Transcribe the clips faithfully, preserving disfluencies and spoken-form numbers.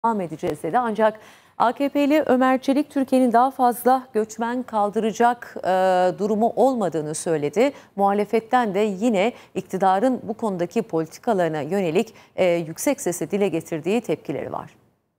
devam edeceğiz dedi. Ancak A K P'li Ömer Çelik Türkiye'nin daha fazla göçmen kaldıracak e, durumu olmadığını söyledi. Muhalefetten de yine iktidarın bu konudaki politikalarına yönelik e, yüksek sesle dile getirdiği tepkileri var.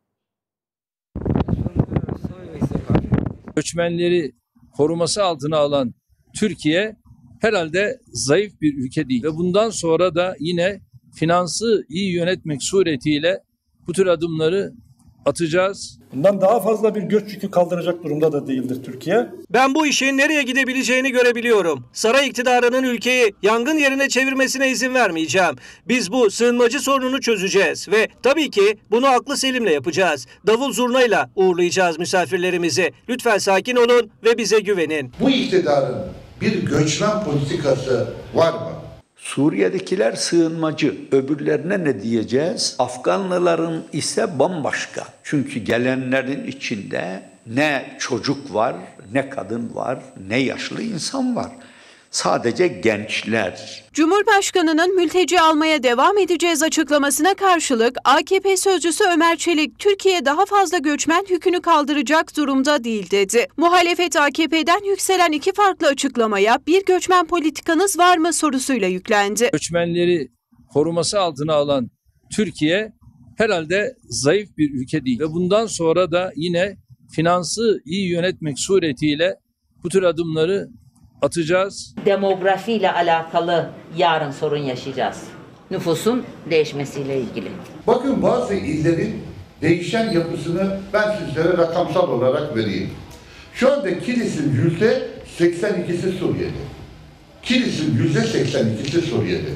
Göçmenleri koruması altına alan Türkiye herhalde zayıf bir ülke değil ve bundan sonra da yine finansı iyi yönetmek suretiyle bu tür adımları atacağız. Bundan daha fazla bir göç yükü kaldıracak durumda da değildir Türkiye. Ben bu işin nereye gidebileceğini görebiliyorum. Saray iktidarının ülkeyi yangın yerine çevirmesine izin vermeyeceğim. Biz bu sığınmacı sorununu çözeceğiz ve tabii ki bunu aklı selimle yapacağız. Davul zurnayla uğurlayacağız misafirlerimizi. Lütfen sakin olun ve bize güvenin. Bu iktidarın bir göçmen politikası var mı? Suriye'dekiler sığınmacı, öbürlerine ne diyeceğiz? Afganlıların ise bambaşka. Çünkü gelenlerin içinde ne çocuk var, ne kadın var, ne yaşlı insan var. Sadece gençler. Cumhurbaşkanının mülteci almaya devam edeceğiz açıklamasına karşılık A K P sözcüsü Ömer Çelik, Türkiye daha fazla göçmen yükünü kaldıracak durumda değil dedi. Muhalefet A K P'den yükselen iki farklı açıklamaya bir göçmen politikanız var mı sorusuyla yüklendi. Göçmenleri koruması altına alan Türkiye herhalde zayıf bir ülke değil ve bundan sonra da yine finansı iyi yönetmek suretiyle bu tür adımları atacağız. Demografiyle alakalı yarın sorun yaşayacağız. Nüfusun değişmesiyle ilgili. Bakın bazı illerin değişen yapısını ben sizlere rakamsal olarak vereyim. Şu anda Kilis'in yüzde seksen ikisi Suriyeli. Kilis'in yüzde seksen ikisi Suriyeli.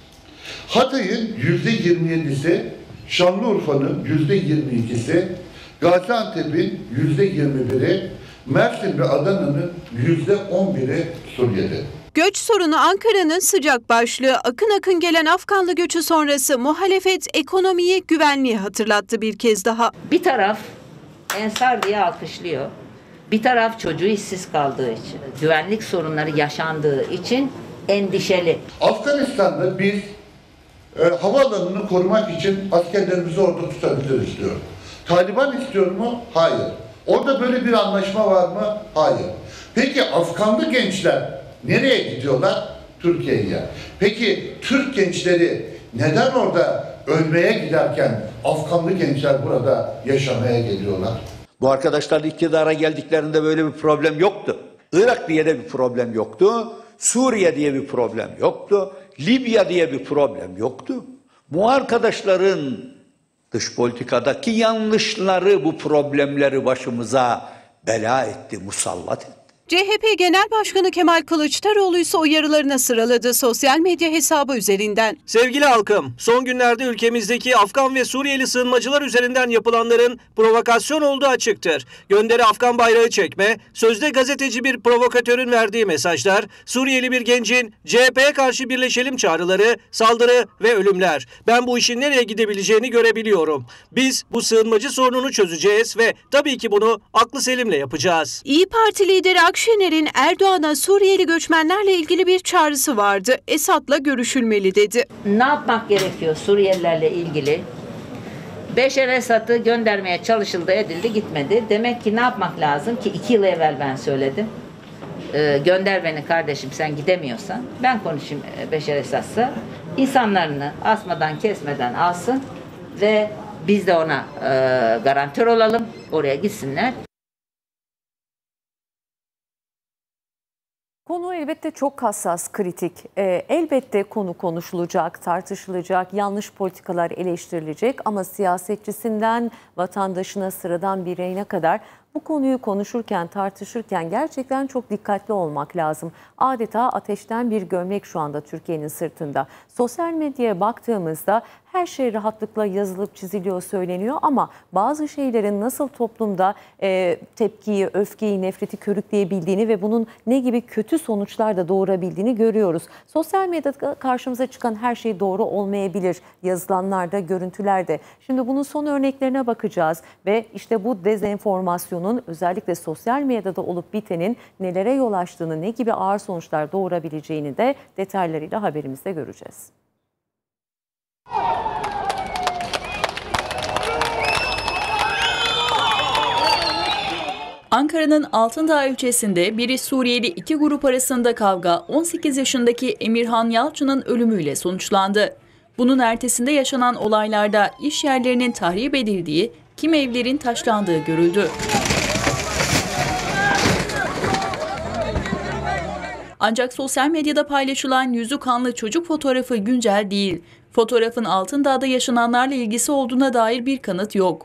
Hatay'ın yüzde yirmi yedisi, Şanlıurfa'nın yüzde yirmi ikisi, Gaziantep'in yüzde yirmi biri, Mersin ve Adana'nın yüzde on biri Suriyeli. Göç sorunu Ankara'nın sıcak başlığı. Akın akın gelen Afganlı göçü sonrası muhalefet ekonomiyi, güvenliği hatırlattı bir kez daha. Bir taraf Ensar diye alkışlıyor. Bir taraf çocuğu işsiz kaldığı için, güvenlik sorunları yaşandığı için endişeli. Afganistan'da biz e, havaalanını korumak için askerlerimizi orada tutabiliriz diyor. Taliban istiyor mu? Hayır. Orada böyle bir anlaşma var mı? Hayır. Peki Afganlı gençler nereye gidiyorlar? Türkiye'ye. Peki Türk gençleri neden orada ölmeye giderken Afganlı gençler burada yaşamaya geliyorlar? Bu arkadaşlar iktidara geldiklerinde böyle bir problem yoktu. Irak diye de bir problem yoktu. Suriye diye bir problem yoktu. Libya diye bir problem yoktu. Bu arkadaşların dış politikadaki yanlışları bu problemleri başımıza bela etti, musallat etti. C H P Genel Başkanı Kemal Kılıçdaroğlu ise uyarılarına sıraladı sosyal medya hesabı üzerinden. Sevgili halkım, son günlerde ülkemizdeki Afgan ve Suriyeli sığınmacılar üzerinden yapılanların provokasyon olduğu açıktır. Gönderi Afgan bayrağı çekme, sözde gazeteci bir provokatörün verdiği mesajlar, Suriyeli bir gencin C H P'ye karşı birleşelim çağrıları, saldırı ve ölümler. Ben bu işin nereye gidebileceğini görebiliyorum. Biz bu sığınmacı sorununu çözeceğiz ve tabii ki bunu aklı selimle yapacağız. İYİ Parti lideri Akşener'in Erdoğan'a Suriyeli göçmenlerle ilgili bir çağrısı vardı. Esad'la görüşülmeli dedi. Ne yapmak gerekiyor Suriyelilerle ilgili? Beşer Esad'ı göndermeye çalışıldı, edildi, gitmedi. Demek ki ne yapmak lazım ki iki yıl evvel ben söyledim. Ee, gönder beni kardeşim, sen gidemiyorsan. Ben konuşayım Beşer Esad'sa. İnsanlarını asmadan kesmeden alsın ve biz de ona e, garantör olalım. Oraya gitsinler. Konu elbette çok hassas, kritik. E, elbette konu konuşulacak, tartışılacak, yanlış politikalar eleştirilecek ama siyasetçisinden vatandaşına, sıradan bireyine kadar bu konuyu konuşurken, tartışırken gerçekten çok dikkatli olmak lazım. Adeta ateşten bir gömlek şu anda Türkiye'nin sırtında. Sosyal medyaya baktığımızda her şey rahatlıkla yazılıp çiziliyor, söyleniyor ama bazı şeylerin nasıl toplumda e, tepkiyi, öfkeyi, nefreti körükleyebildiğini ve bunun ne gibi kötü sonuçlar da doğurabildiğini görüyoruz. Sosyal medyada karşımıza çıkan her şey doğru olmayabilir. Yazılanlarda, görüntülerde. Şimdi bunun son örneklerine bakacağız ve işte bu dezenformasyonun özellikle sosyal medyada olup bitenin nelere yol açtığını, ne gibi ağır sonuçlar doğurabileceğini de detaylarıyla haberimizde göreceğiz. Ankara'nın Altındağ ilçesinde biri Suriyeli iki grup arasında kavga on sekiz yaşındaki Emirhan Yalçın'ın ölümüyle sonuçlandı. Bunun ertesinde yaşanan olaylarda iş yerlerinin tahrip edildiği, kimi evlerin taşlandığı görüldü. Ancak sosyal medyada paylaşılan yüzü kanlı çocuk fotoğrafı güncel değil. Fotoğrafın Altındağ'da yaşananlarla ilgisi olduğuna dair bir kanıt yok.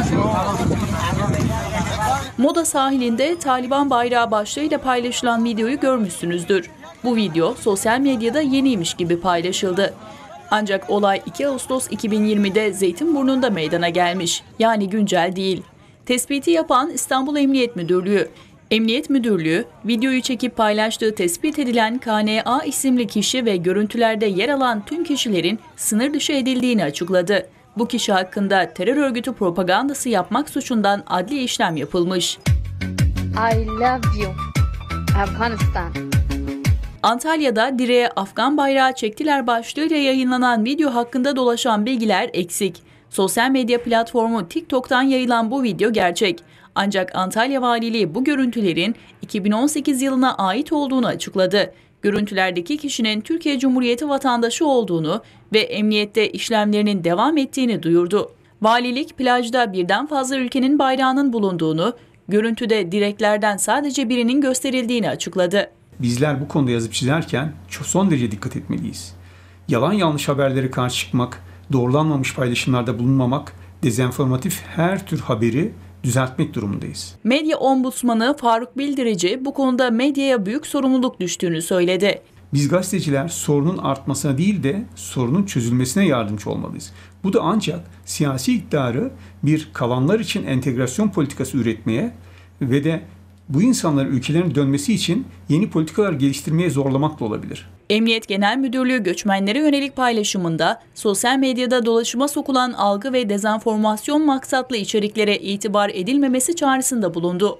Moda sahilinde Taliban bayrağı başlığıyla paylaşılan videoyu görmüşsünüzdür. Bu video sosyal medyada yeniymiş gibi paylaşıldı. Ancak olay iki Ağustos iki bin yirmide Zeytinburnu'nda meydana gelmiş. Yani güncel değil. Tespiti yapan İstanbul Emniyet Müdürlüğü. Emniyet Müdürlüğü, videoyu çekip paylaştığı tespit edilen K N A isimli kişi ve görüntülerde yer alan tüm kişilerin sınır dışı edildiğini açıkladı. Bu kişi hakkında terör örgütü propagandası yapmak suçundan adli işlem yapılmış. I love you, Afghanistan. Antalya'da direğe Afgan bayrağı çektiler başlığıyla yayınlanan video hakkında dolaşan bilgiler eksik. Sosyal medya platformu TikTok'tan yayılan bu video gerçek. Ancak Antalya Valiliği bu görüntülerin iki bin on sekiz yılına ait olduğunu açıkladı. Görüntülerdeki kişinin Türkiye Cumhuriyeti vatandaşı olduğunu ve emniyette işlemlerinin devam ettiğini duyurdu. Valilik plajda birden fazla ülkenin bayrağının bulunduğunu, görüntüde direklerden sadece birinin gösterildiğini açıkladı. Bizler bu konuda yazıp çizerken çok son derece dikkat etmeliyiz. Yalan yanlış haberlere karşı çıkmak, doğrulanmamış paylaşımlarda bulunmamak, dezenformatif her tür haberi düzeltmek durumundayız. Medya Ombudsmanı Faruk Bildirici bu konuda medyaya büyük sorumluluk düştüğünü söyledi. Biz gazeteciler sorunun artmasına değil de sorunun çözülmesine yardımcı olmalıyız. Bu da ancak siyasi iktidarı bir kalanlar için entegrasyon politikası üretmeye ve de bu insanların ülkelerine dönmesi için yeni politikalar geliştirmeye zorlamakla olabilir. Emniyet Genel Müdürlüğü göçmenlere yönelik paylaşımında sosyal medyada dolaşıma sokulan algı ve dezenformasyon maksatlı içeriklere itibar edilmemesi çağrısında bulundu.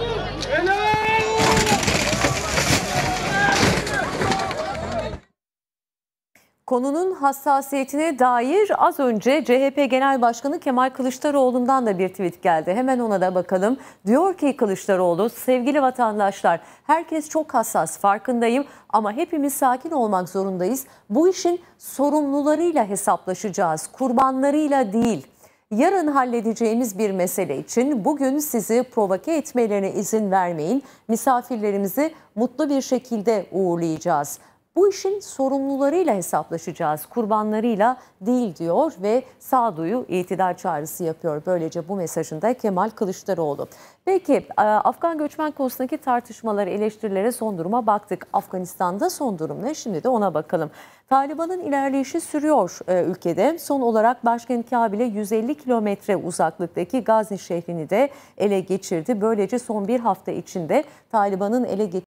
Konunun hassasiyetine dair az önce C H P Genel Başkanı Kemal Kılıçdaroğlu'ndan da bir tweet geldi. Hemen ona da bakalım. Diyor ki Kılıçdaroğlu, sevgili vatandaşlar, herkes çok hassas, farkındayım ama hepimiz sakin olmak zorundayız. Bu işin sorumlularıyla hesaplaşacağız, kurbanlarıyla değil. Yarın halledeceğimiz bir mesele için bugün sizi provoke etmelerine izin vermeyin. Misafirlerimizi mutlu bir şekilde uğurlayacağız. Bu işin sorumlularıyla hesaplaşacağız, kurbanlarıyla değil diyor ve sağduyu itidal çağrısı yapıyor. Böylece bu mesajında Kemal Kılıçdaroğlu. Peki Afgan göçmen konusundaki tartışmaları, eleştirilere, son duruma baktık. Afganistan'da son durum ne? Şimdi de ona bakalım. Taliban'ın ilerleyişi sürüyor e, ülkede. Son olarak başkent Kabil'e yüz elli kilometre uzaklıktaki Gazni şehrini de ele geçirdi. Böylece son bir hafta içinde Taliban'ın ele geçirdiği